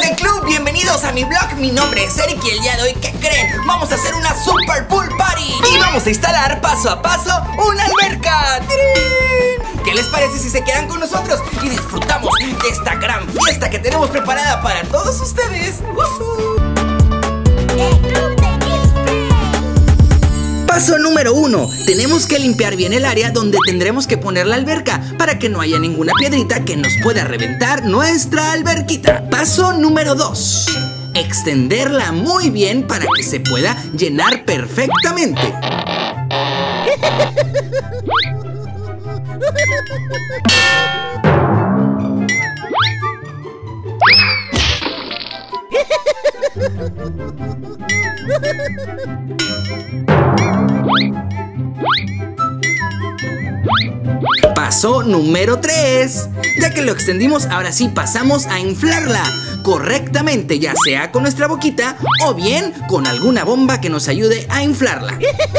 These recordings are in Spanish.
Hola Club, bienvenidos a mi blog. Mi nombre es Eric y el día de hoy, ¿qué creen? Vamos a hacer una Super Pool Party y vamos a instalar paso a paso una alberca. ¡Tirín! ¿Qué les parece si se quedan con nosotros y disfrutamos de esta gran fiesta que tenemos preparada para todos ustedes? Paso número 1. Tenemos que limpiar bien el área donde tendremos que poner la alberca para que no haya ninguna piedrita que nos pueda reventar nuestra alberquita. Paso número 2. Extenderla muy bien para que se pueda llenar perfectamente. Paso número 3. Ya que lo extendimos, ahora sí pasamos a inflarla correctamente, ya sea con nuestra boquita o bien con alguna bomba que nos ayude a inflarla.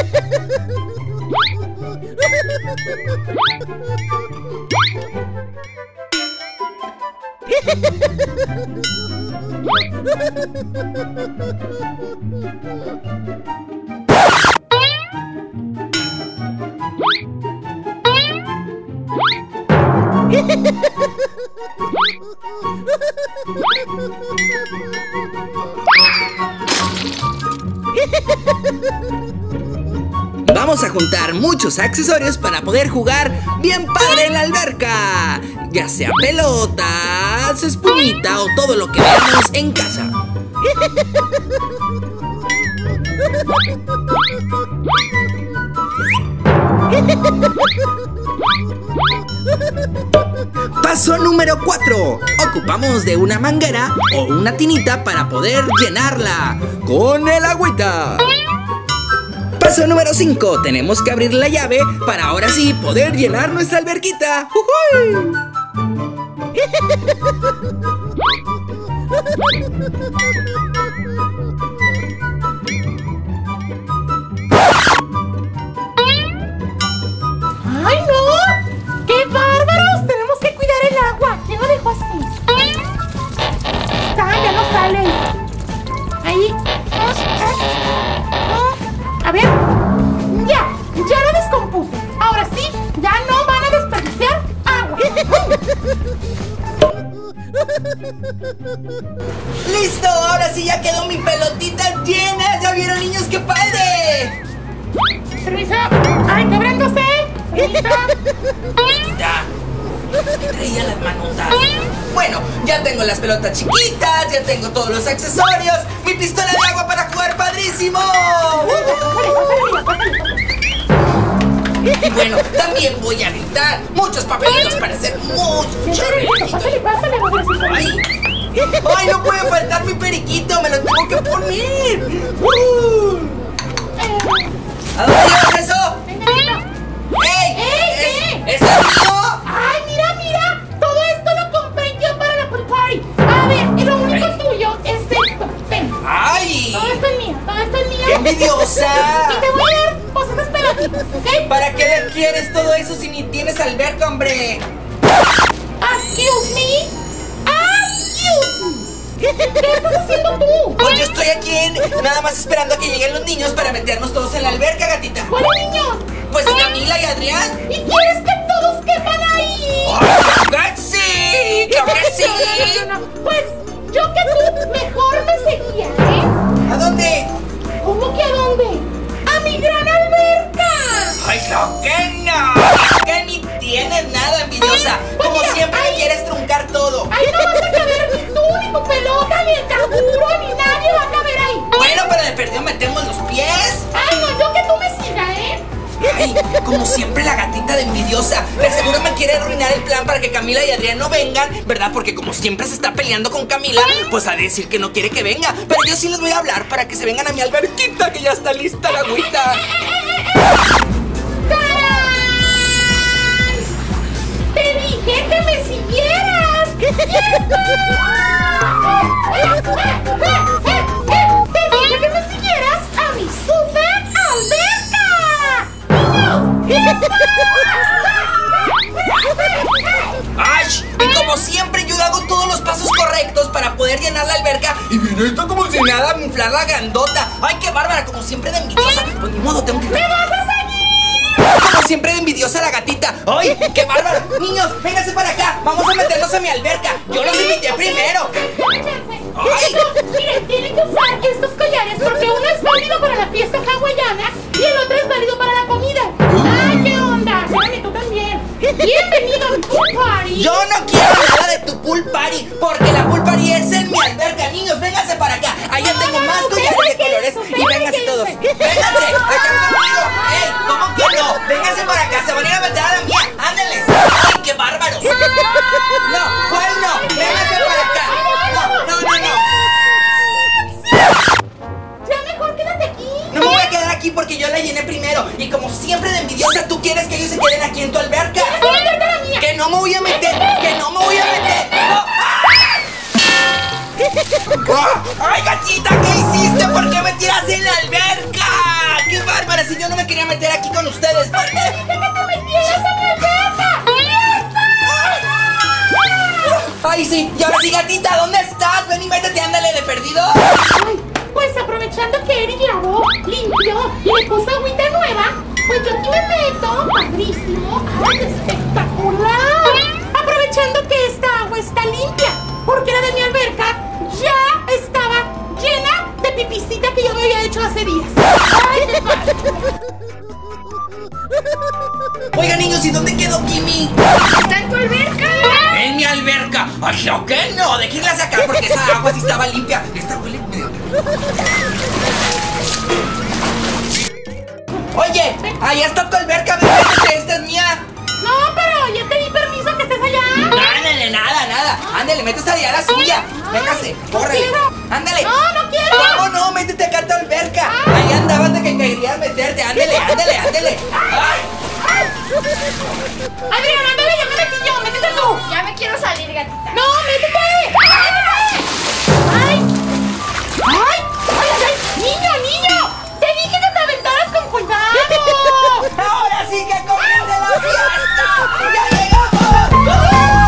Vamos a juntar muchos accesorios para poder jugar bien padre en la alberca, ya sea pelotas, espumita o todo lo que veamos en casa. Paso número 4. Ocupamos de una manguera o una tinita para poder llenarla con el agüita. Paso número 5. Tenemos que abrir la llave para ahora sí poder llenar nuestra alberquita. ¡Ujuy! ¡Ay, no! ¡Qué bárbaros! Tenemos que cuidar el agua. ¿Quién lo dejó así? Ya no sale. Ahí. A ver. Ya la descompuse. Ahora sí, ya no van a desperdiciar agua. ¡Listo! Ahora sí ya quedó mi pelotita llena. ¿Ya vieron, niños? ¡Qué padre! Permiso. ¡Ay, quebrándose! Gatita, me traía las manotas. Bueno, ya tengo las pelotas chiquitas, ya tengo todos los accesorios, mi pistola de agua para jugar padrísimo. Y bueno, también voy a gritar muchos papelitos para hacer mucho ruido. Ay, no puede faltar mi periquito, me lo tengo que poner. ¿A dónde llevas eso? ¡Ey! ¿Es mío? ¡Ay, mira! Todo esto lo compré yo para la pool party. A ver, y lo único tuyo es esto. Ven. ¡Ay! Todo esto es mío. ¡Qué envidiosa! Y te voy a dar cosas pelotitas, ¿ok? ¿Para qué le quieres todo eso si ni tienes alberca, hombre? Excuse me. ¿Qué estás haciendo tú? Pues yo estoy aquí nada más esperando a que lleguen los niños para meternos todos en la alberca, gatita. ¿Cuáles niños? Pues Camila y Adrián. ¿Y quieres que todos quepan ahí? ¡Oh, claro que sí! ¡Claro que sí! No. Pues yo que tú mejor me seguía, ¿eh? ¿A dónde? ¿Cómo que a dónde? ¡A mi gran alberca! ¡Ay, claro que no! Que ni tienes nada, envidiosa. Como mira, siempre me ahí quieres truncar todo. Ahí no vas a caber ni tú, ni tu pelota, ni el canguro, ni nadie va a caber ahí. Bueno, pero de perdido metemos los pies. Ay, no, yo que tú me sigas, ¿eh? Ay, como siempre la gatita de envidiosa. De seguro me quiere arruinar el plan para que Camila y Adrián no vengan, ¿verdad? Porque como siempre se está peleando con Camila, pues a decir que no quiere que venga. Pero yo sí les voy a hablar para que se vengan a mi alberquita, que ya está lista la agüita. ¡Tarán! ¡Te dije que me siguieras! ¡Te dije que me siguieras a mi super alberca! ¡Niños! ¡Ay! Y como siempre yo hago todos los pasos correctos para poder llenar la alberca. Y viene esto como si nada, a inflar la grandota. Ay, qué bárbara, como siempre de envidiosa. Pues ni modo, tengo que... ¡Me vas a seguir! Como siempre de envidiosa la gatita. ¡Ay, qué bárbaro! Niños, vénganse para acá. Vamos a meternos a mi alberca. Yo los invité primero. ¡Ay! Miren, tienen que usar estos collares porque uno es válido para la fiesta hawaiana y el otro es válido para la comida. ¡Ay, qué onda! Sani, tú también. Bienvenido a mi pool party. Yo no quiero nada de tu pool party, porque la pool party es en mi alberca. Niños, vénganse para acá. Allá tengo más collares de colores. Y vénganse todos. ¡Vénganse! ¡Acá conmigo! ¡Ey! ¿Cómo que no? Vénganse para acá. Se van a ir a meter a la mía. ¡Ándenles! ¡Ay, qué bárbaros! ¡No! ¿Cuál no? ¡Vénganse para acá! ¡No! Ya mejor quédate aquí. No me voy a quedar aquí porque yo la llené primero. Y como siempre de envidiosa, ¿tú quieres que ellos se queden aquí en tu alberca? ¡Voy a meterte a la mía! ¡Que no me voy a meter! ¡Que no me voy a meter! ¡No! ¡Ay, gatita! ¿Qué hiciste? ¿Por qué me tiras en la alberca? ¡Qué bárbara! Si yo no me quería meter aquí con ustedes. ¿Por qué? ¡Dije que te metieras en mi alberca! ¡Ay, sí! Y ahora sí, gatita, ¿dónde estás? Ven y métete, ándale de perdido. Ay, pues aprovechando que Eric lavó, limpió y le puso agüita nueva, pues yo aquí me meto, padrísimo. ¡Ay, qué espectacular! Aprovechando que esta agua está limpia, porque la de mi alberca ya estaba llena de pipicita que yo me había hecho hace días. ¡Ay, qué padre! Oigan, niños, ¿y dónde quedó Kimi? ¿Está en tu alberca? ¡En mi alberca! ¡Ay, yo que no! Déjenla sacar porque esa agua sí estaba limpia. Esta huele medio... Oye, allá está tu alberca, métete, esta es mía. No, pero ya te di permiso que estés allá. Ándale, nada. Ándale, métete allá a la suya. Véngase, córrele. quiero. Ándale. No quiero. ¿Cómo no? Métete acá a tu alberca. Ahí andabas de que querías meterte. Ándale. ¡Ay! Adrián, ándale, ya me metí yo, métete tú. Ya me quiero salir, gatita. ¡No, métete! ¡Ay! ¡Niño! ¡Te dije que te aventaras con cuidado! ¡Ahora sí que comience la fiesta! ¡Ya llegamos!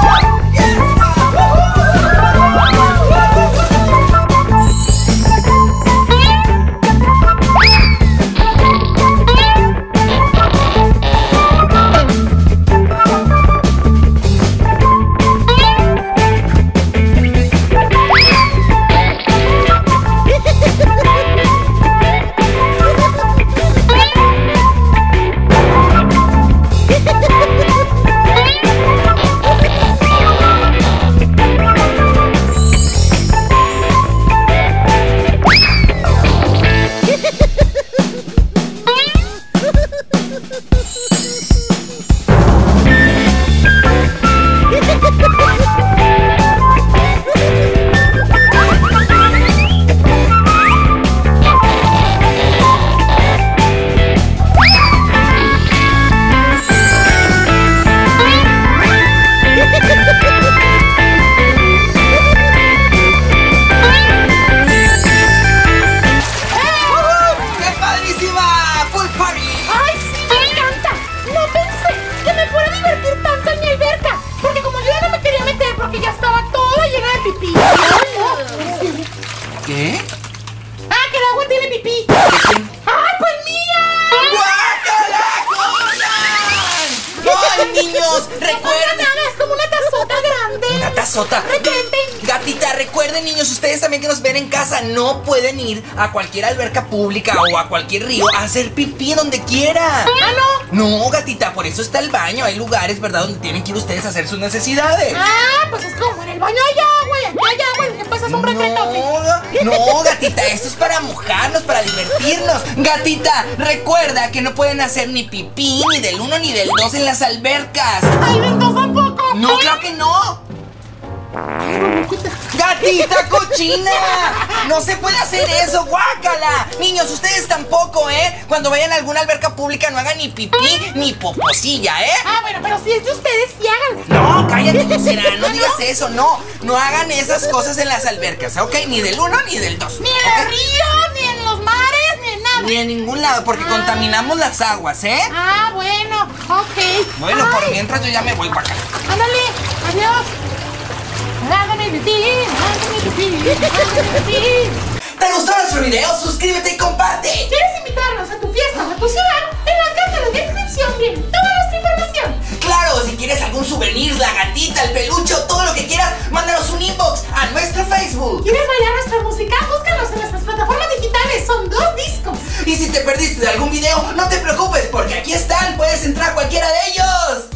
¿Qué? ¡Ah, que el agua tiene pipí! ¡Ay, pues mía! ¡Guácala! ¡Ay, niños! No pasa ¡Recuerden! nada, es como una tazota grande. ¡Una tazota! Retente. Gatita, recuerden, niños, ustedes también que nos ven en casa, no pueden ir a cualquier alberca pública o a cualquier río a hacer pipí donde quiera. ¿Ah, no? No, gatita, por eso está el baño. Hay lugares, ¿verdad?, donde tienen que ir ustedes a hacer sus necesidades. Ah, pues es como en el baño hay agua y aquí hay agua y después es un retretoque. No, gatita, esto es para mojarnos, para divertirnos. Gatita, recuerda que no pueden hacer ni pipí, ni del 1 ni del 2 en las albercas. ¡Ay, del dos tampoco! No, claro que no. ¡Gatita cochina! ¡No se puede hacer eso! ¡Guácala! Niños, ustedes tampoco, ¿eh? Cuando vayan a alguna alberca pública no hagan ni pipí ni poposilla, ¿eh? Ah, bueno, pero si es de ustedes, sí háganlo. No, cállate, Lucera, no digas eso, no. No hagan esas cosas en las albercas, ¿ok? Ni del 1 ni del 2. Ni en los ríos, ni en los mares, ni en nada. Ni en ningún lado, porque contaminamos las aguas, ¿eh? Ah, bueno, ok. Bueno, por Ay, mientras yo ya me voy para acá. ándale, adiós. Hágame repetir, hágame repetir, hágame repetir. ¿Te gustó nuestro video? Suscríbete y comparte. ¿Quieres invitarnos a tu fiesta o a tu ciudad? En la caja de descripción viene toda nuestra información. Claro, si quieres algún souvenir, la gatita, el peluche o todo lo que quieras, mándanos un inbox a nuestro Facebook. ¿Quieres bailar nuestra música? Búscanos en nuestras plataformas digitales, son 2 discos. Y si te perdiste de algún video, no te preocupes, porque aquí están, puedes entrar a cualquiera de ellos.